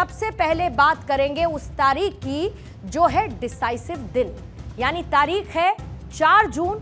सबसे पहले बात करेंगे उस तारीख की जो है डिसाइसिव दिन, यानी तारीख है 4 जून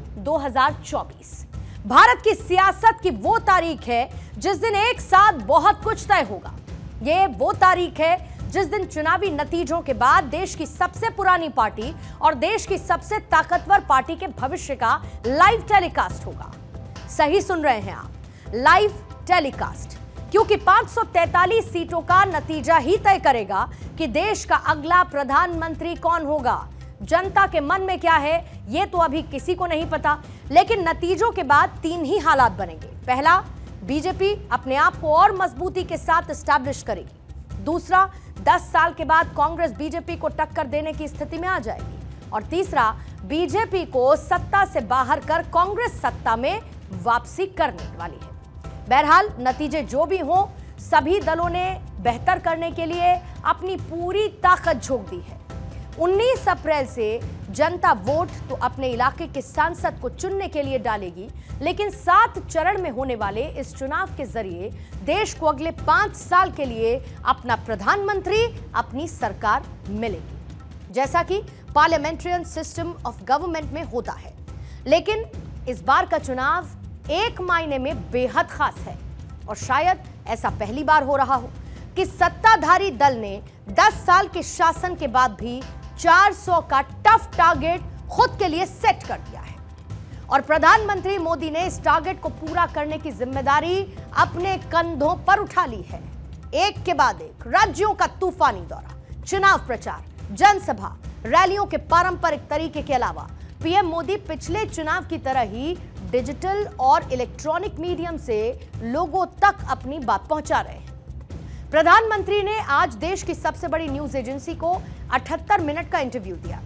2024। भारत की सियासत की वो तारीख है जिस दिन एक साथ बहुत कुछ तय होगा। ये वो तारीख है जिस दिन चुनावी नतीजों के बाद देश की सबसे पुरानी पार्टी और देश की सबसे ताकतवर पार्टी के भविष्य का लाइव टेलीकास्ट होगा। सही सुन रहे हैं आप, लाइव टेलीकास्ट, क्योंकि 543 सीटों का नतीजा ही तय करेगा कि देश का अगला प्रधानमंत्री कौन होगा। जनता के मन में क्या है यह तो अभी किसी को नहीं पता, लेकिन नतीजों के बाद 3 ही हालात बनेंगे। पहला, बीजेपी अपने आप को और मजबूती के साथ एस्टैब्लिश करेगी। दूसरा, 10 साल के बाद कांग्रेस बीजेपी को टक्कर देने की स्थिति में आ जाएगी। और तीसरा, बीजेपी को सत्ता से बाहर कर कांग्रेस सत्ता में वापसी करने वाली है। बहरहाल नतीजे जो भी हों, सभी दलों ने बेहतर करने के लिए अपनी पूरी ताकत झोंक दी है। 19 अप्रैल से जनता वोट तो अपने इलाके के सांसद को चुनने के लिए डालेगी, लेकिन 7 चरण में होने वाले इस चुनाव के जरिए देश को अगले 5 साल के लिए अपना प्रधानमंत्री, अपनी सरकार मिलेगी, जैसा कि पार्लियामेंट्रियन सिस्टम ऑफ गवर्नमेंट में होता है। लेकिन इस बार का चुनाव एक मायने में बेहद खास है और शायद ऐसा पहली बार हो रहा हो कि सत्ताधारी दल ने 10 साल के शासन के बाद भी 400 का टफ टारगेट खुद के लिए सेट कर दिया है और प्रधानमंत्री मोदी ने इस टारगेट को पूरा करने की जिम्मेदारी अपने कंधों पर उठा ली है। एक के बाद एक राज्यों का तूफानी दौरा, चुनाव प्रचार, जनसभा, रैलियों के पारंपरिक तरीके के अलावा पीएम मोदी पिछले चुनाव की तरह ही डिजिटल और इलेक्ट्रॉनिक मीडियम से लोगों तक अपनी बात पहुंचा रहे हैं। प्रधानमंत्री ने आज देश की सबसे बड़ी न्यूज एजेंसी को 78 मिनट का इंटरव्यू दिया।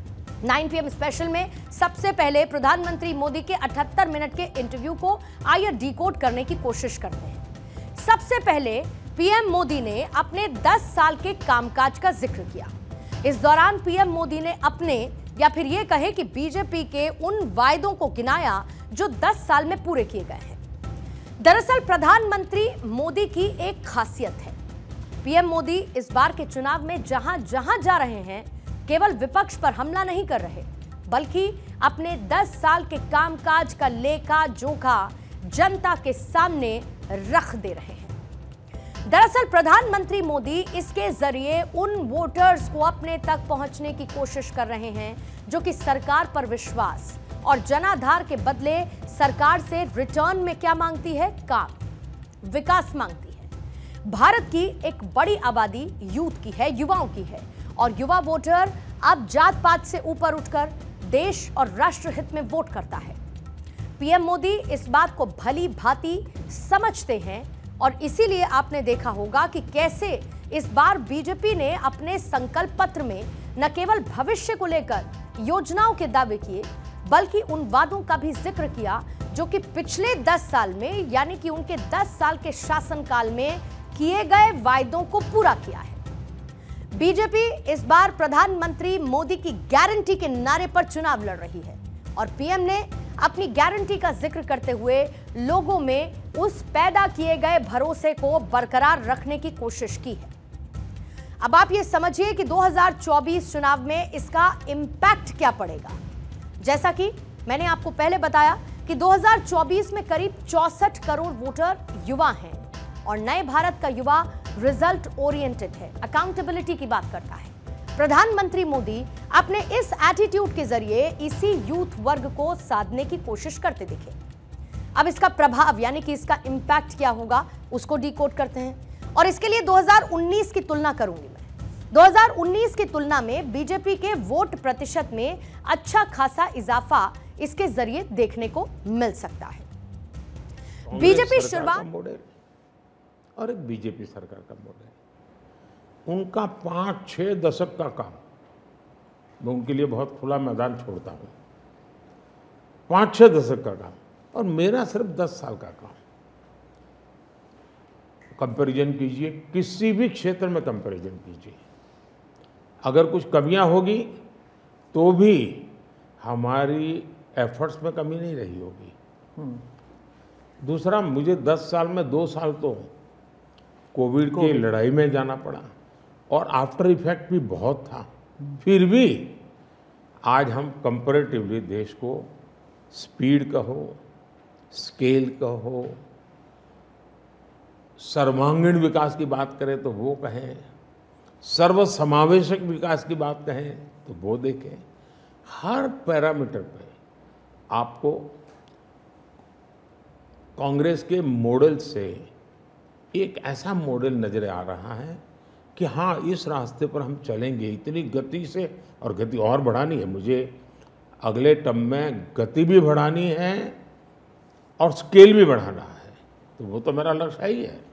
9 PM स्पेशल में सबसे पहले प्रधानमंत्री मोदी के 78 मिनट के इंटरव्यू को आइए डिकोड करने की कोशिश करते हैं। सबसे पहले पीएम मोदी ने अपने 10 साल के कामकाज का जिक्र किया। इस दौरान पीएम मोदी ने अपने, या फिर यह कहे कि बीजेपी के उन वायदों को गिनाया जो 10 साल में पूरे किए गए हैं। दरअसल प्रधानमंत्री मोदी की एक खासियत है, पीएम मोदी इस बार के चुनाव में जहां जहां जा रहे हैं केवल विपक्ष पर हमला नहीं कर रहे, बल्कि अपने 10 साल के कामकाज का लेखा जोखा जनता के सामने रख दे रहे हैं। दरअसल प्रधानमंत्री मोदी इसके जरिए उन वोटर्स को अपने तक पहुंचने की कोशिश कर रहे हैं जो कि सरकार पर विश्वास और जनाधार के बदले सरकार से रिटर्न में क्या मांगती है? काम, विकास मांगती है। भारत की एक बड़ी आबादी यूथ की है, युवाओं की है, और युवा वोटर अब जात पात से ऊपर उठकर देश और राष्ट्र हित में वोट करता है। पीएम मोदी इस बात को भली भांति समझते हैं और इसीलिए आपने देखा होगा कि कैसे इस बार बीजेपी ने अपने संकल्प पत्र में न केवल भविष्य को लेकर योजनाओं के दावे किए, बल्कि उन वादों का भी जिक्र किया जो कि पिछले 10 साल में, यानी कि उनके 10 साल के शासनकाल में किए गए वायदों को पूरा किया है। बीजेपी इस बार प्रधानमंत्री मोदी की गारंटी के नारे पर चुनाव लड़ रही है और पीएम ने अपनी गारंटी का जिक्र करते हुए लोगों में उस पैदा किए गए भरोसे को बरकरार रखने की कोशिश की है। अब आप ये समझिए कि 2024 चुनाव में इसका इंपैक्ट क्या पड़ेगा। जैसा कि मैंने आपको पहले बताया कि 2024 में करीब 64 करोड़ वोटर युवा हैं और नए भारत का युवा रिजल्ट ओरिएंटेड है, अकाउंटेबिलिटी की बात करता है। प्रधानमंत्री मोदी अपने इस एटीट्यूड के जरिए इसी यूथ वर्ग को साधने की कोशिश करते दिखे। अब इसका प्रभाव, यानी कि इसका इंपैक्ट क्या होगा, उसको डिकोड करते हैं और इसके लिए 2019 की तुलना करूंगी मैं। 2019 की तुलना में बीजेपी के वोट प्रतिशत में अच्छा खासा इजाफा इसके जरिए देखने को मिल सकता है। बीजेपी शुरुआत और एक बीजेपी सरकार का मॉडल, उनका 5-6 दशक का काम, मैं उनके लिए बहुत खुला मैदान छोड़ता हूँ। 5-6 दशक का काम और मेरा सिर्फ 10 साल का काम। कंपैरिजन कीजिए, किसी भी क्षेत्र में कंपैरिजन कीजिए, अगर कुछ कमियां होगी तो भी हमारी एफर्ट्स में कमी नहीं रही होगी। दूसरा, मुझे 10 साल में 2 साल तो कोविड की लड़ाई में जाना पड़ा, और आफ्टर इफेक्ट भी बहुत था। फिर भी आज हम कंपैरेटिवली देश को स्पीड कहो, स्केल कहो, सर्वांगीण विकास की बात करें तो वो कहें, सर्वसमावेशक विकास की बात कहें तो वो देखें, हर पैरामीटर पे आपको कांग्रेस के मॉडल से एक ऐसा मॉडल नजर आ रहा है कि हाँ, इस रास्ते पर हम चलेंगे इतनी गति से, और गति और बढ़ानी है मुझे। अगले टर्म में गति भी बढ़ानी है और स्केल भी बढ़ाना है, तो वो तो मेरा लक्ष्य ही है।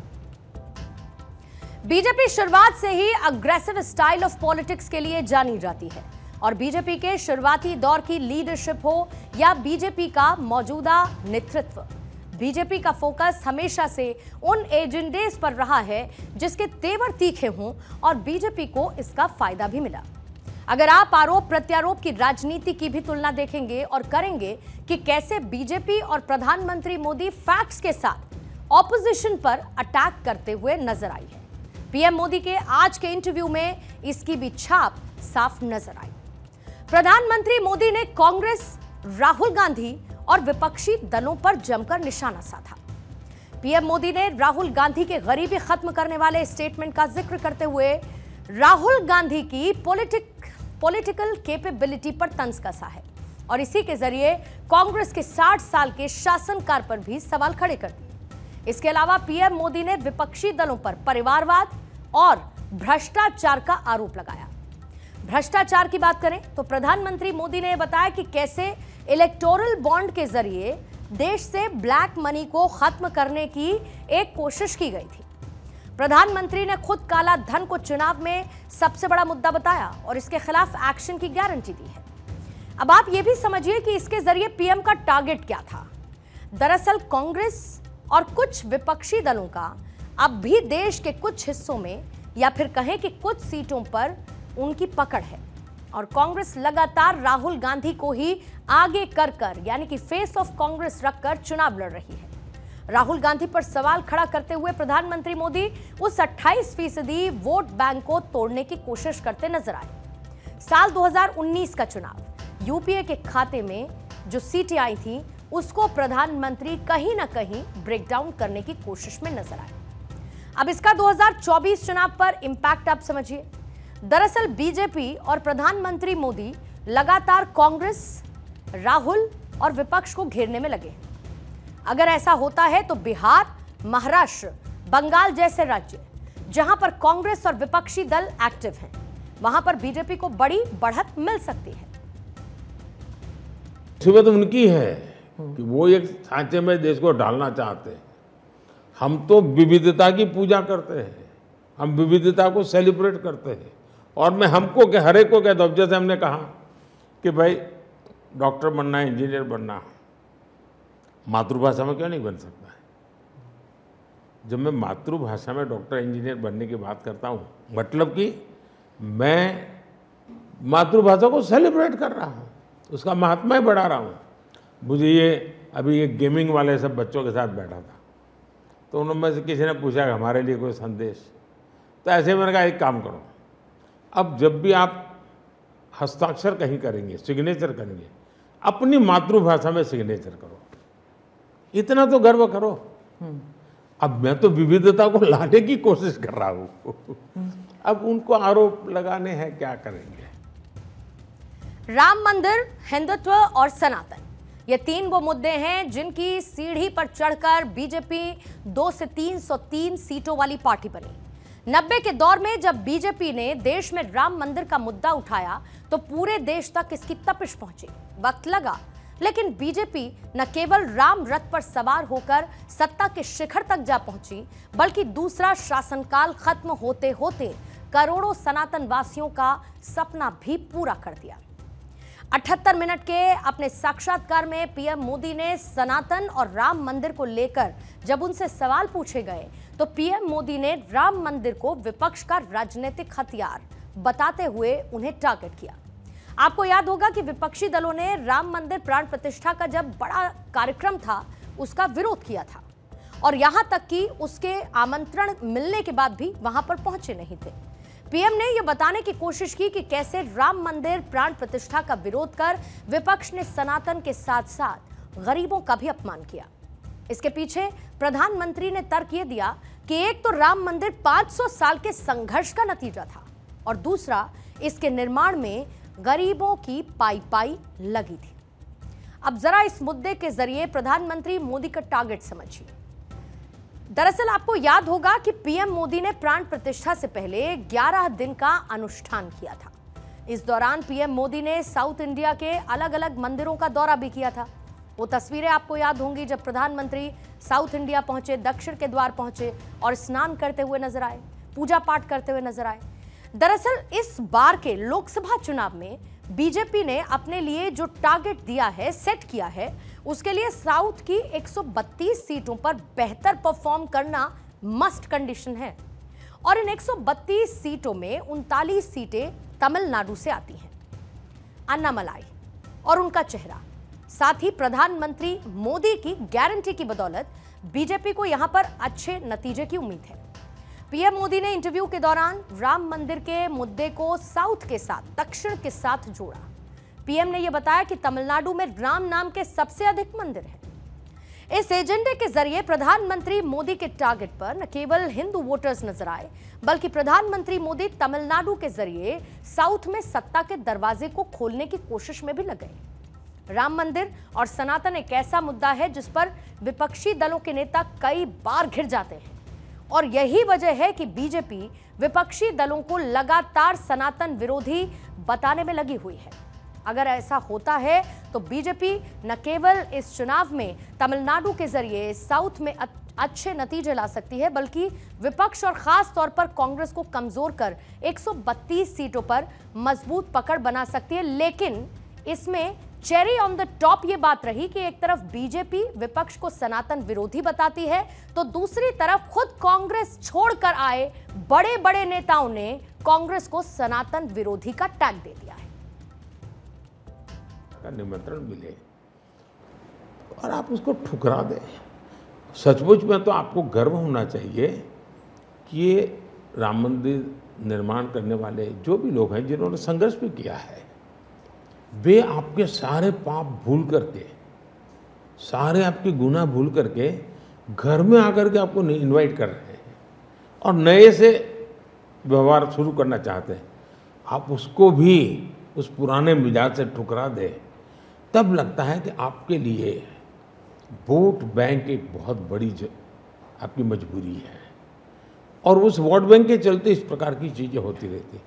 बीजेपी शुरुआत से ही अग्रेसिव स्टाइल ऑफ पॉलिटिक्स के लिए जानी जाती है और बीजेपी के शुरुआती दौर की लीडरशिप हो या बीजेपी का मौजूदा नेतृत्व, बीजेपी का फोकस हमेशा से उन एजेंडेस पर रहा है जिसके तेवर तीखे हों और बीजेपी को इसका फायदा भी मिला। अगर आप आरोप प्रत्यारोप की राजनीति की भी तुलना देखेंगे और करेंगे कि कैसे बीजेपी और प्रधानमंत्री मोदी फैक्ट्स के साथ ऑपोजिशन पर अटैक करते हुए नजर आई है, पीएम मोदी के आज के इंटरव्यू में इसकी भी छाप साफ नजर आई। प्रधानमंत्री मोदी ने कांग्रेस, राहुल गांधी और विपक्षी दलों पर जमकर निशाना साधा। पीएम मोदी ने राहुल गांधी के गरीबी खत्म करने वाले स्टेटमेंट का जिक्र करते हुए राहुल गांधी की पॉलिटिकल कैपेबिलिटी पर तंज कसा है और इसी के जरिए कांग्रेस के 60 साल के शासनकाल पर भी सवाल खड़े कर दिए। इसके अलावा पीएम मोदी ने विपक्षी दलों पर परिवारवाद और भ्रष्टाचार का आरोप लगाया। भ्रष्टाचार की बात करें तो प्रधानमंत्री मोदी ने बताया कि कैसे इलेक्टोरल बॉन्ड के जरिए देश से ब्लैक मनी को खत्म करने की एक कोशिश की गई थी। प्रधानमंत्री ने खुद काला धन को चुनाव में सबसे बड़ा मुद्दा बताया और इसके खिलाफ एक्शन की गारंटी दी है। अब आप ये भी समझिए कि इसके जरिए पीएम का टारगेट क्या था। दरअसल कांग्रेस और कुछ विपक्षी दलों का अब भी देश के कुछ हिस्सों में या फिर कहें कि कुछ सीटों पर उनकी पकड़ है और कांग्रेस लगातार राहुल गांधी को ही आगे कर यानी कि फेस ऑफ कांग्रेस रखकर चुनाव लड़ रही है। राहुल गांधी पर सवाल खड़ा करते हुए प्रधानमंत्री मोदी उस 28% वोट बैंक को तोड़ने की कोशिश करते नजर आए। साल 2019 का चुनाव यूपीए के खाते में जो सीटें आई थी उसको प्रधानमंत्री कहीं ना कहीं ब्रेकडाउन करने की कोशिश में नजर आए। अब इसका 2024 चुनाव पर इंपैक्ट आप समझिए। दरअसल बीजेपी और प्रधानमंत्री मोदी लगातार कांग्रेस, राहुल और विपक्ष को घेरने में लगे हैं। अगर ऐसा होता है तो बिहार, महाराष्ट्र, बंगाल जैसे राज्य जहां पर कांग्रेस और विपक्षी दल एक्टिव हैं, वहां पर बीजेपी को बड़ी बढ़त मिल सकती है। मुसीबत उनकी है कि वो एक सांचे में देश को डालना चाहते हैं। हम तो विविधता की पूजा करते हैं, हम विविधता को सेलिब्रेट करते हैं और मैं हमको के हर एक को कहता हूँ, जैसे हमने कहा कि भाई डॉक्टर बनना है, इंजीनियर बनना, मातृभाषा में क्यों नहीं बन सकता है। जब मैं मातृभाषा में डॉक्टर इंजीनियर बनने की बात करता हूँ, मतलब कि मैं मातृभाषा को सेलिब्रेट कर रहा हूँ, उसका महात्मा ही बढ़ा रहा हूँ। मुझे ये अभी एक गेमिंग वाले सब बच्चों के साथ बैठा था, तो उनमें से किसी ने पूछा कि हमारे लिए कोई संदेश, तो ऐसे मैंने कहा एक काम करो, अब जब भी आप हस्ताक्षर कहीं करेंगे, सिग्नेचर करेंगे, अपनी मातृभाषा में सिग्नेचर करो, इतना तो गर्व करो। अब मैं तो विविधता को लाने की कोशिश कर रहा हूं, अब उनको आरोप लगाने हैं, क्या करेंगे। राम मंदिर, हिंदुत्व और सनातन, ये तीन वो मुद्दे हैं जिनकी सीढ़ी पर चढ़कर बीजेपी 2 से 303 सीटों वाली पार्टी बनी। 90 के दौर में जब बीजेपी ने देश में राम मंदिर का मुद्दा उठाया तो पूरे देश तक इसकी तपिश पहुंची, वक्त लगा, लेकिन बीजेपी न केवल राम रथ पर सवार होकर सत्ता के शिखर तक जा पहुंची, बल्कि दूसरा शासनकाल खत्म होते होते करोड़ों सनातन वासियों का सपना भी पूरा कर दिया। 78 मिनट के अपने साक्षात्कार में पीएम मोदी ने सनातन और राम मंदिर को लेकर जब उनसे सवाल पूछे गए तो पीएम मोदी ने राम मंदिर को विपक्ष का राजनीतिक हथियार बताते हुए उन्हें टारगेट किया। आपको याद होगा कि विपक्षी दलों ने राम मंदिर प्राण प्रतिष्ठा का जब बड़ा कार्यक्रम था उसका विरोध किया था और यहां तक कि उसके आमंत्रण मिलने के बाद भी वहां पर पहुंचे नहीं थे। पीएम ने यह बताने की कोशिश की कि कैसे राम मंदिर प्राण प्रतिष्ठा का विरोध कर विपक्ष ने सनातन के साथ साथ गरीबों का भी अपमान किया। इसके पीछे प्रधानमंत्री ने तर्क यह दिया कि एक तो राम मंदिर 500 साल के संघर्ष का नतीजा था और दूसरा इसके निर्माण में गरीबों की पाई पाई लगी थी। अब जरा इस मुद्दे के जरिए प्रधानमंत्री मोदी का टारगेट समझिए। दरअसल आपको याद होगा कि पीएम मोदी ने प्राण प्रतिष्ठा से पहले 11 दिन का अनुष्ठान किया था। इस दौरान पीएम मोदी ने साउथ इंडिया के अलग अलग मंदिरों का दौरा भी किया था। वो तस्वीरें आपको याद होंगी जब प्रधानमंत्री साउथ इंडिया पहुंचे, दक्षिण के द्वार पहुंचे और स्नान करते हुए नजर आए, पूजा पाठ करते हुए नजर आए। दरअसल इस बार के लोकसभा चुनाव में बीजेपी ने अपने लिए जो टारगेट दिया है, सेट किया है, उसके लिए साउथ की 132 सीटों पर बेहतर परफॉर्म करना मस्ट कंडीशन है और इन 132 सीटों में 39 सीटें तमिलनाडु से आती हैं। अन्नामलाई और उनका चेहरा, साथ ही प्रधानमंत्री मोदी की गारंटी की बदौलत बीजेपी को यहां पर अच्छे नतीजे की उम्मीद है। पीएम मोदी ने इंटरव्यू के दौरान राम मंदिर के मुद्दे को साउथ के साथ, दक्षिण के साथ जोड़ा। पीएम ने यह बताया कि तमिलनाडु में राम नाम के सबसे अधिक मंदिर हैं। इस एजेंडे के जरिए प्रधानमंत्री मोदी के टारगेट पर न केवल हिंदू वोटर्स नजर आए, बल्कि प्रधानमंत्री मोदी तमिलनाडु के जरिए साउथ में सत्ता के दरवाजे को खोलने की कोशिश में भी लगे। राम मंदिर और सनातन एक ऐसा मुद्दा है जिस पर विपक्षी दलों के नेता कई बार घिर जाते हैं और यही वजह है कि बीजेपी विपक्षी दलों को लगातार सनातन विरोधी बताने में लगी हुई है। अगर ऐसा होता है तो बीजेपी न केवल इस चुनाव में तमिलनाडु के जरिए साउथ में अच्छे नतीजे ला सकती है, बल्कि विपक्ष और खास तौर पर कांग्रेस को कमजोर कर 132 सीटों पर मजबूत पकड़ बना सकती है। लेकिन इसमें चेरी ऑन द टॉप ये बात रही कि एक तरफ बीजेपी विपक्ष को सनातन विरोधी बताती है तो दूसरी तरफ खुद कांग्रेस छोड़कर आए बड़े बड़े नेताओं ने कांग्रेस को सनातन विरोधी का टैग दे दिया है। निमंत्रण मिले और आप उसको ठुकरा दें। सचमुच में तो आपको गर्व होना चाहिए कि ये राम मंदिर निर्माण करने वाले जो भी लोग हैं जिन्होंने संघर्ष भी किया है, वे आपके सारे पाप भूल करके, सारे आपके गुनाह भूल करके घर में आकर के आपको इनवाइट कर रहे हैं और नए से व्यवहार शुरू करना चाहते हैं। आप उसको भी उस पुराने मिजाज से ठुकरा दें, तब लगता है कि आपके लिए वोट बैंक एक बहुत बड़ी आपकी मजबूरी है और उस वोट बैंक के चलते इस प्रकार की चीजें होती रहती।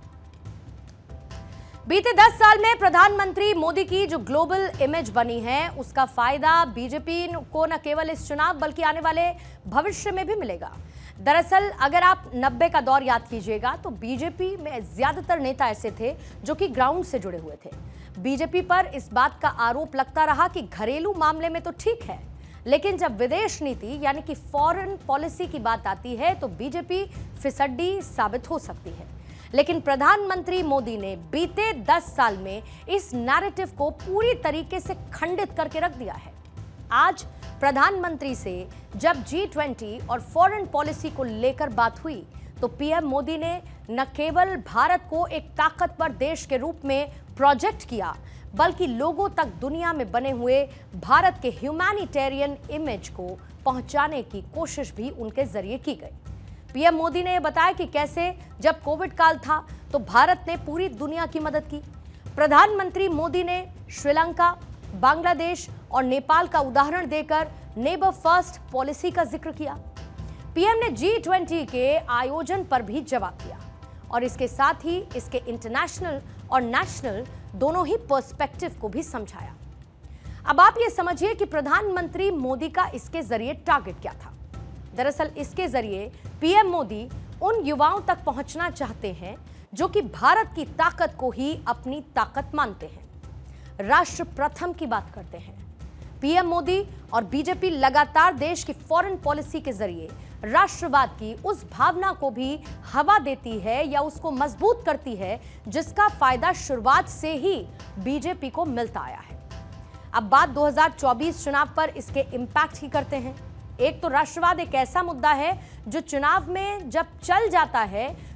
बीते 10 साल में प्रधानमंत्री मोदी की जो ग्लोबल इमेज बनी है, उसका फायदा बीजेपी को न केवल इस चुनाव बल्कि आने वाले भविष्य में भी मिलेगा। दरअसल अगर आप 90 का दौर याद कीजिएगा तो बीजेपी में ज्यादातर नेता ऐसे थे जो कि ग्राउंड से जुड़े हुए थे। बीजेपी पर इस बात का आरोप लगता रहा कि घरेलू मामले में तो ठीक है, लेकिन जब विदेश नीति यानी कि फॉरेन पॉलिसी की बात आती है तो बीजेपी फिसड्डी साबित हो सकती है। लेकिन प्रधानमंत्री मोदी ने बीते 10 साल में इस नैरेटिव को पूरी तरीके से खंडित करके रख दिया है। आज प्रधानमंत्री से जब G20 और फॉरेन पॉलिसी को लेकर बात हुई तो पीएम मोदी ने न केवल भारत को एक ताकतवर देश के रूप में प्रोजेक्ट किया, बल्कि लोगों तक दुनिया में बने हुए भारत के ह्यूमैनिटेरियन इमेज को पहुंचाने की कोशिश भी उनके जरिए की गई। पीएम मोदी ने बताया कि कैसे जब कोविड काल था तो भारत ने पूरी दुनिया की मदद की। प्रधानमंत्री मोदी ने श्रीलंका, बांग्लादेश और नेपाल का उदाहरण देकर नेबर फर्स्ट पॉलिसी का जिक्र किया। पीएम ने G20 के आयोजन पर भी जवाब दिया और इसके साथ ही इसके इंटरनेशनल और नेशनल दोनों ही पर्सपेक्टिव को भी समझाया। अब आप ये समझिए कि प्रधानमंत्री मोदी का इसके जरिए टारगेट क्या था। दरअसल इसके जरिए पीएम मोदी उन युवाओं तक पहुंचना चाहते हैं जो कि भारत की ताकत को ही अपनी ताकत मानते हैं, राष्ट्र प्रथम की बात करते हैं। पीएम मोदी और बीजेपी लगातार देश की फॉरेन पॉलिसी के जरिए राष्ट्रवाद की उस भावना को भी हवा देती है या उसको मजबूत करती है जिसका फायदा शुरुआत से ही बीजेपी को मिलता आया है। अब बात 2024 चुनाव पर इसके इंपैक्ट ही करते हैं। एक तो राष्ट्रवाद एक ऐसा मुद्दा है जो चुनाव में जब चल जाता है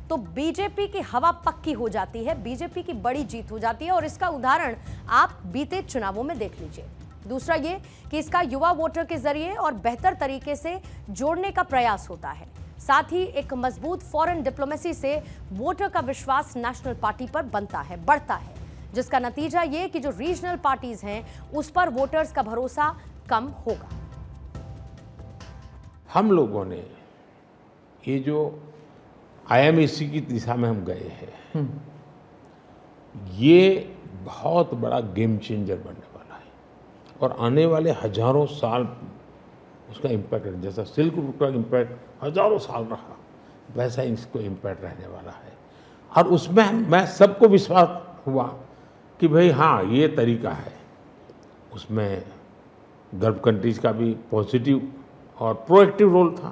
तो बीजेपी की हवा पक्की हो जाती है, बीजेपी की बड़ी जीत हो जाती है। और इसका उदाहरण आप बीते चुनावों में देख लीजिए। दूसरा ये कि इसका युवा वोटर के जरिए और बेहतर तरीके से जोड़ने का प्रयास होता है। साथ ही एक मजबूत फॉरेन डिप्लोमेसी से वोटर का विश्वास नेशनल पार्टी पर बनता है, बढ़ता है, जिसका नतीजा ये कि जो रीजनल पार्टीज हैं उस पर वोटर्स का भरोसा कम होगा। हम लोगों ने ये जो IMAC की दिशा में हम गए हैं, ये बहुत बड़ा गेम चेंजर बनने वाला है और आने वाले हजारों साल उसका इम्पैक्ट है। जैसा सिल्क रूट का इम्पैक्ट हजारों साल रहा, वैसा इसको इम्पैक्ट रहने वाला है। और उसमें मैं सबको विश्वास हुआ कि भाई हाँ, ये तरीका है। उसमें गल्फ कंट्रीज का भी पॉजिटिव और प्रोएक्टिव रोल था।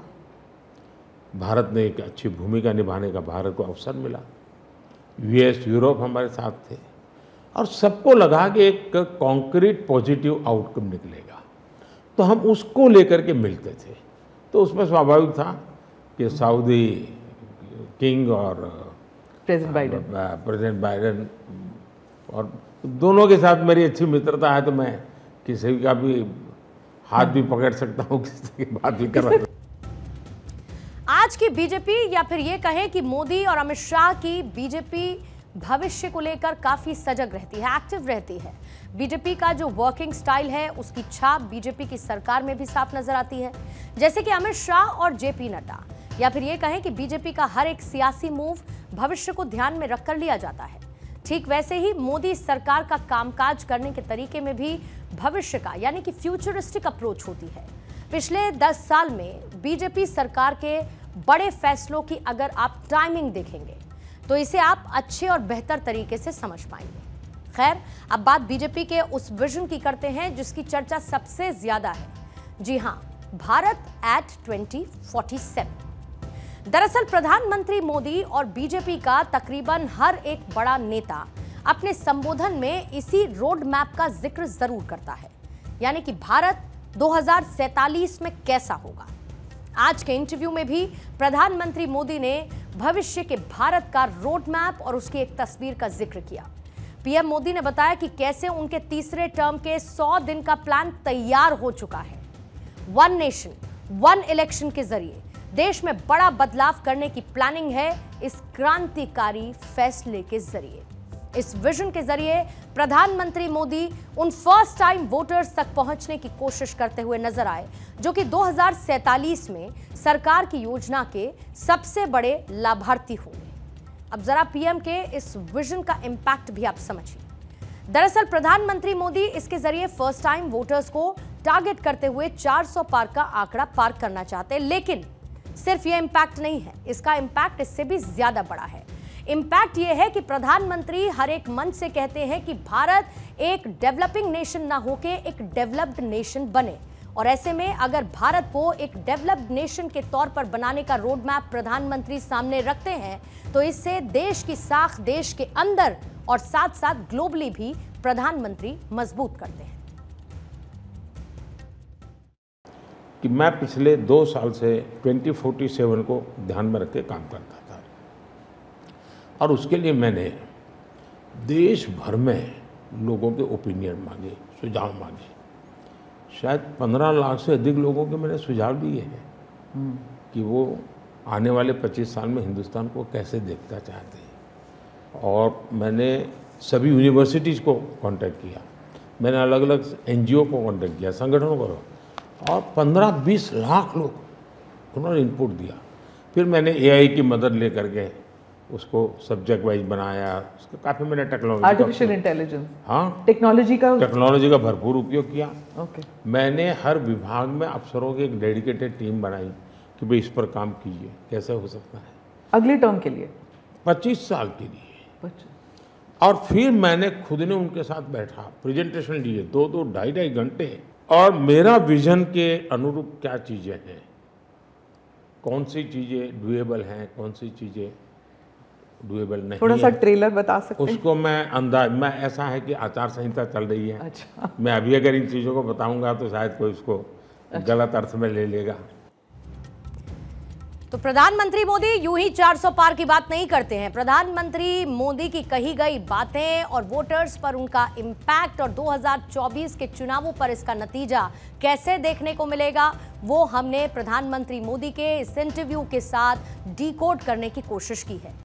भारत ने एक अच्छी भूमिका निभाने का भारत को अवसर मिला। US, यूरोप हमारे साथ थे और सबको लगा कि एक कॉन्क्रीट पॉजिटिव आउटकम निकलेगा, तो हम उसको लेकर के मिलते थे। तो उसमें स्वाभाविक था कि सऊदी किंग और प्रेसिडेंट बाइडेन और दोनों के साथ मेरी अच्छी मित्रता है, तो मैं किसी का भी हाथ भी पकड़ सकता हूँ, किसी की बात भी कर सकता हूँ। आज की बीजेपी, या फिर ये कहें कि मोदी और अमित शाह की बीजेपी भविष्य को लेकर काफी सजग रहती है, एक्टिव रहती है। बीजेपी का जो वर्किंग स्टाइल है उसकी छाप बीजेपी की सरकार में भी साफ नजर आती है। जैसे कि अमित शाह और JP नड्डा, या फिर ये कहें कि बीजेपी का हर एक सियासी मूव भविष्य को ध्यान में रखकर लिया जाता है। ठीक वैसे ही मोदी सरकार का कामकाज करने के तरीके में भी भविष्य का, यानी कि फ्यूचरिस्टिक अप्रोच होती है। पिछले 10 साल में बीजेपी सरकार के बड़े फैसलों की अगर आप टाइमिंग देखेंगे तो इसे आप अच्छे और बेहतर तरीके से समझ पाएंगे। खैर, अब बात बीजेपी के उस विजन की करते हैं जिसकी चर्चा सबसे ज्यादा है। जी हां, भारत एट 2047। दरअसल प्रधानमंत्री मोदी और बीजेपी का तकरीबन हर एक बड़ा नेता अपने संबोधन में इसी रोड मैप का जिक्र जरूर करता है, यानी कि भारत 2047 में कैसा होगा। आज के इंटरव्यू में भी प्रधानमंत्री मोदी ने भविष्य के भारत का रोड मैप और उसकी एक तस्वीर का जिक्र किया। PM मोदी ने बताया कि कैसे उनके तीसरे टर्म के 100 दिन का प्लान तैयार हो चुका है। वन नेशन वन इलेक्शन के जरिए देश में बड़ा बदलाव करने की प्लानिंग है इस क्रांतिकारी फैसले के जरिए। इस विजन के जरिए प्रधानमंत्री मोदी उन फर्स्ट टाइम वोटर्स तक पहुंचने की कोशिश करते हुए नजर आए जो कि 2047 में सरकार की योजना के सबसे बड़े लाभार्थी होंगे। अब जरा PM के इस विजन का इंपैक्ट भी आप समझिए। दरअसल प्रधानमंत्री मोदी इसके जरिए फर्स्ट टाइम वोटर्स को टारगेट करते हुए 400 पार का आंकड़ा पार करना चाहते हैं। लेकिन सिर्फ ये इंपैक्ट नहीं है, इसका इंपैक्ट इससे भी ज्यादा बड़ा है। इंपैक्ट ये है कि प्रधानमंत्री हर एक मंच से कहते हैं कि भारत एक डेवलपिंग नेशन ना होके एक डेवलप्ड नेशन बने, और ऐसे में अगर भारत को एक डेवलप्ड नेशन के तौर पर बनाने का रोड मैप प्रधानमंत्री सामने रखते हैं तो इससे देश की साख देश के अंदर और साथ साथ ग्लोबली भी प्रधानमंत्री मजबूत करते हैं। कि मैं पिछले 2 साल से 2047 को ध्यान में रख के काम करता था और उसके लिए मैंने देश भर में लोगों के ओपिनियन मांगे, सुझाव मांगे। शायद 15 लाख से अधिक लोगों के मैंने सुझाव दिए हैं कि वो आने वाले 25 साल में हिंदुस्तान को कैसे देखना चाहते हैं। और मैंने सभी यूनिवर्सिटीज़ को कांटेक्ट किया, मैंने अलग अलग NGO को कांटेक्ट किया, संगठनों को, और 15-20 लाख लोग उन्होंने इनपुट दिया। फिर मैंने AI की मदद लेकर के उसको सब्जेक्ट वाइज बनाया। उसका काफ़ी मैंने टेक्नोलॉजी, आर्टिफिशियल इंटेलिजेंस, हाँ, टेक्नोलॉजी का भरपूर उपयोग किया। ओके। मैंने हर विभाग में अफसरों की एक डेडिकेटेड टीम बनाई कि भाई इस पर काम कीजिए, कैसे हो सकता है अगले टर्म के लिए 25 साल के लिए। 25। और फिर मैंने खुद ने उनके साथ बैठा, प्रेजेंटेशन दिए 2-2, 2.5 घंटे, और मेरा विजन के अनुरूप क्या चीज़ें हैं, कौन सी चीज़ें डुएबल हैं, कौन सी चीज़ें डुएबल नहीं। थोड़ा सा ट्रेलर बता सकते हैं? उसको मैं ऐसा है कि आचार संहिता चल रही है। अच्छा। मैं अभी अगर इन चीज़ों को बताऊंगा तो शायद कोई उसको गलत अर्थ में ले लेगा। तो प्रधानमंत्री मोदी यूं ही 400 पार की बात नहीं करते हैं। प्रधानमंत्री मोदी की कही गई बातें और वोटर्स पर उनका इम्पैक्ट और 2024 के चुनावों पर इसका नतीजा कैसे देखने को मिलेगा, वो हमने प्रधानमंत्री मोदी के इस इंटरव्यू के साथ डिकोड करने की कोशिश की है।